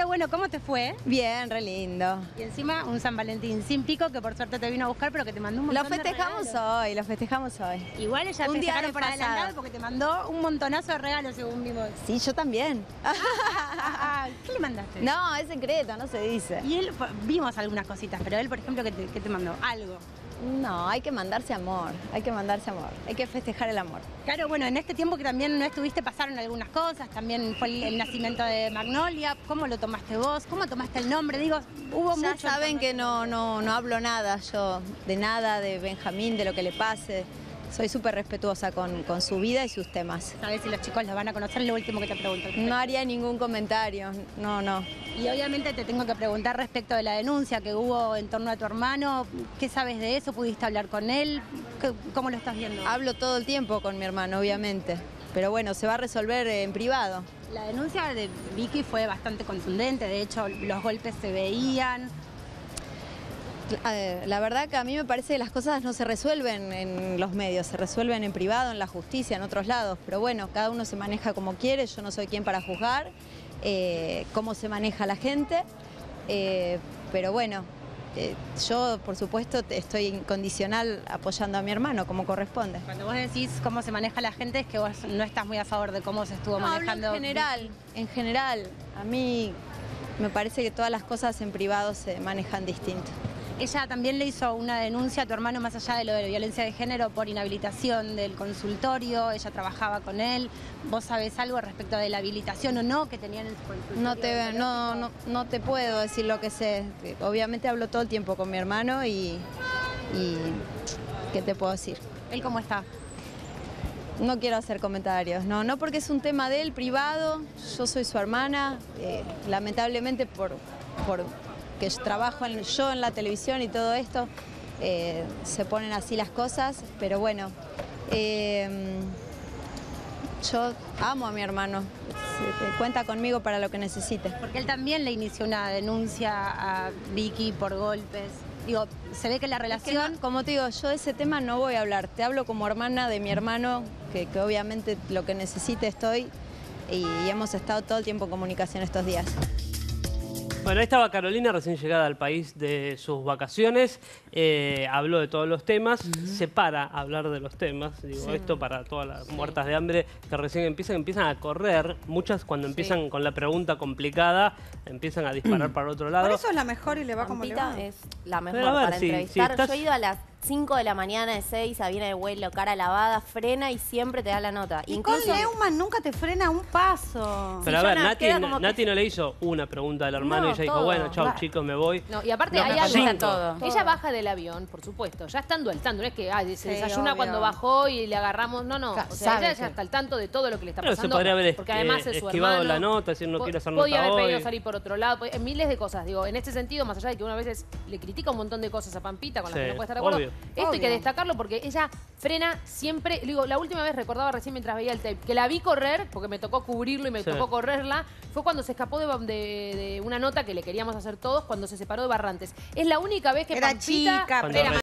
bueno, ¿cómo te fue? Bien, re lindo. Y encima un San Valentín sin pico, que por suerte te vino a buscar, pero que te mandó un montón Lo festejamos de regalos. hoy, lo festejamos hoy. Igual ella Un día festejaron por desfasado. adelantado porque te mandó un montonazo de regalos, según vimos. Sí, yo también. ¿Qué le mandaste? No, es secreto, no se dice. Y él, vimos algunas cositas, pero él, por ejemplo, ¿qué te mandó? Algo. No, hay que mandarse amor, hay que mandarse amor, hay que festejar el amor. Claro, bueno, en este tiempo que también no estuviste pasaron algunas cosas, también fue el nacimiento de Magnolia. ¿Cómo lo tomaste vos? ¿Cómo tomaste el nombre? Digo, hubo Ya mucho... saben que no hablo nada yo, de Benjamín, de lo que le pase. Soy súper respetuosa con su vida y sus temas. ¿Sabés si los chicos lo van a conocer? Lo último que te pregunto. No haría ningún comentario, no. Y obviamente te tengo que preguntar respecto de la denuncia que hubo en torno a tu hermano. ¿Qué sabes de eso? ¿Pudiste hablar con él? ¿Cómo lo estás viendo? Hablo todo el tiempo con mi hermano, obviamente. Pero bueno, se va a resolver en privado. La denuncia de Vicky fue bastante contundente. De hecho, los golpes se veían. La verdad que a mí me parece que las cosas no se resuelven en los medios, se resuelven en privado, en la justicia, en otros lados. Pero bueno, cada uno se maneja como quiere, yo no soy quien para juzgar cómo se maneja la gente. Pero bueno, yo por supuesto estoy incondicional apoyando a mi hermano como corresponde. Cuando vos decís cómo se maneja la gente es que vos no estás muy a favor de cómo se estuvo manejando. Hablo en general, a mí me parece que todas las cosas en privado se manejan distinto. Ella también le hizo una denuncia a tu hermano más allá de lo de la violencia de género por inhabilitación del consultorio. Ella trabajaba con él. ¿Vos sabés algo respecto de la habilitación o no que tenían en su consultorio? No te puedo decir lo que sé. Obviamente hablo todo el tiempo con mi hermano y ¿qué te puedo decir? ¿Él cómo está? No quiero hacer comentarios, no porque es un tema de él, privado. Yo soy su hermana. Lamentablemente por que trabajo yo en la televisión y todo esto, se ponen así las cosas, pero bueno, yo amo a mi hermano, cuenta conmigo para lo que necesite. Porque él también le inició una denuncia a Vicky por golpes. Digo, se ve que la relación... Es que como te digo, yo de ese tema no voy a hablar, te hablo como hermana de mi hermano, que obviamente lo que necesite estoy, y hemos estado todo el tiempo en comunicación estos días. Bueno, ahí estaba Carolina, recién llegada al país de sus vacaciones, habló de todos los temas, se para a hablar de los temas, digo, esto para todas las muertas de hambre que recién empiezan a correr, muchas cuando empiezan con la pregunta complicada, empiezan a disparar para otro lado. Por eso es la mejor y le va como le va. Es la mejor Pero a ver, para si entrevistar. estás... Yo he ido a las 5 de la mañana de 6, viene de vuelo, cara lavada, frena y siempre te da la nota. Y con Leumann nunca te frena un paso. Pero a ver, queda como Nati no le hizo una pregunta al hermano y ella dijo, bueno, chau chicos, me voy. No, y aparte No, hay algo. cinco. Todo. Ella baja del avión, por supuesto, ya estando al tanto, no es que se desayuna obvio. cuando bajó y le agarramos, no. O sea, Sabe ella ya está al tanto de todo lo que le está Pero pasando. se podría haber porque además es su esquivado hermano. la nota, decir no quiero hacer nota Podía haber pedido hoy. salir por otro lado, miles de cosas. Digo, en este sentido, más allá de que uno a veces le critica un montón de cosas a Pampita con las que no puede estar de acuerdo, obvio. esto hay que destacarlo porque ella frena siempre. Digo, la última vez recordaba recién mientras veía el tape, que la vi correr, porque me tocó cubrirlo y me tocó correrla, fue cuando se escapó de una nota que le queríamos hacer todos, cuando se separó de Barrantes. Es la única vez que Era Pampita chica, Cuando era